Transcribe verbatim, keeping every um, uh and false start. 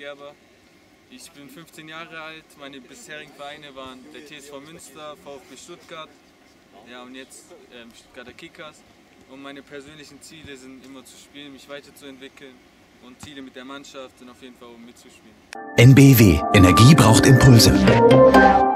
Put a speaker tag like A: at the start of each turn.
A: Gerber. Ich bin fünfzehn Jahre alt, meine bisherigen Vereine waren der T S V Münster, VfB Stuttgart, ja, und jetzt ähm, Stuttgarter Kickers. Und meine persönlichen Ziele sind immer zu spielen, mich weiterzuentwickeln, und Ziele mit der Mannschaft sind auf jeden Fall, um mitzuspielen.
B: N B W. Energie braucht Impulse.